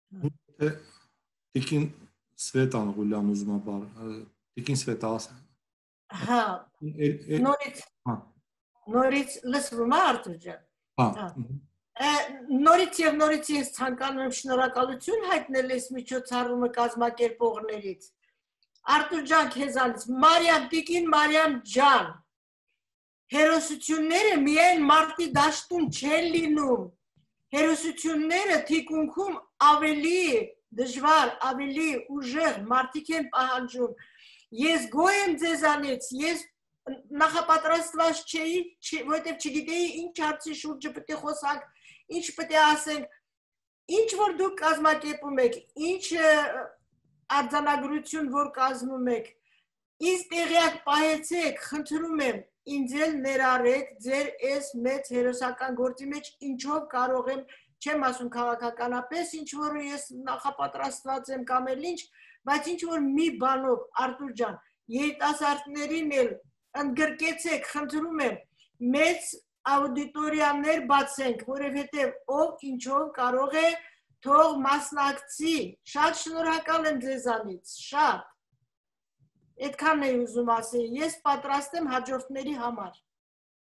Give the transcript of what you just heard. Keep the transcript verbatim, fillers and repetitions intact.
Տիկին Սվետան Ղուլյան ուզում է բառ, տիկին Սվետա ասա։ Հա, նորից, նորից լսվում է Արթուր ջան։ Հա։ Նորից եւ նորից ես ցանկանում եմ շնորհակալություն հայտնել այս միջոցառումը կազմակերպողներից։ Արթուր ջան, քեզանից, Մարիամ, տիկին Մարիամ ջան, հերոսությունները միայն մարտի դաշտում չեն լինում, հերոսությունները թիկունքում ավելի դժվար, ավելի ուժեղ մարդիկ են պահանջում։ Ես գոհ եմ ձեզանից, ես նախապատրաստված չէի, որովհետև չգիտեի ինչ հարցի շուրջը պետք է խոսանք, ինչ պետք է ասենք, ինչ որ դուք կազմակերպում եք, ինչ արձանագրություն որ կազմում եք, ինձ տեղյակ պահեցեք, խնդրում եմ, ինձ էլ ներառեք ձեր այս մեծ հերոսական գործի մեջ, ինչով կարող եմ, չեմ ասում քաղաքականապես, ինչ որ ես նախապատրաստված եմ կամ էլ ինչ, բայց ինչ որ մի բանով, Արթուր ջան, երիտասարդներին էլ ընդգրկեցեք, խնդրում եմ, մեծ աուդիտորիաներ բացենք, որովհետև ով ինչով կարող է թող մասնակցի, շատ շնորհակալ եմ ձեզանից, շատ, այդքան էի ուզում ասել, ես պատրաստ եմ հաջորդների համար։